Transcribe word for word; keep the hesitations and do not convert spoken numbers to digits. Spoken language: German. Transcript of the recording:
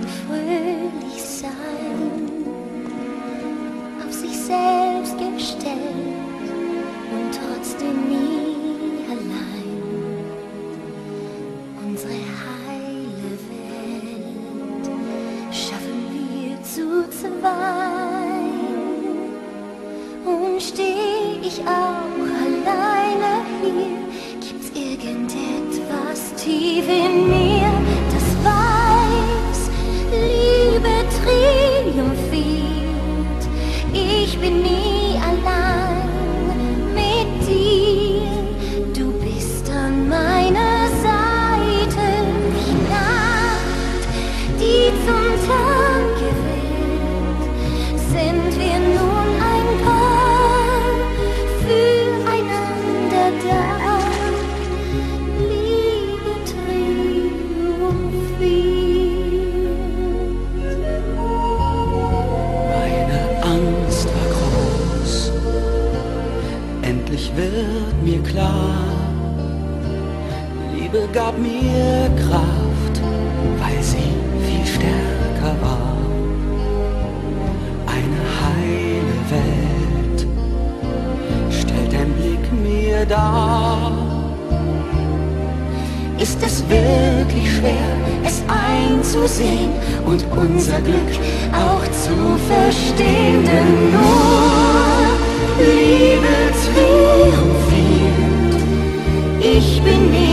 fröhlich sein, auf sich selbst gestellt und trotzdem nie allein. Unsere heile Welt schaffen wir zu zweit. Und steh ich auch alleine hier, gibt's irgendetwas tief in mir, das weiß, Liebe triumphiert. Ich bin nie allein mit dir, du bist an meiner Seite. Wie Nacht, die zum Tage wird, sind wir nun ein Paar, füreinander da. Liebe triumphiert. Meine Angst war groß, endlich wird mir klar, Liebe gab mir Kraft, weil sie viel stärker war. Eine heile Welt stellt ein Blick mir dar. Ist es wirklich schwer, es einzusehen und unser Glück auch zu verstehen? Denn nur Liebe triumphiert. Ich bin nie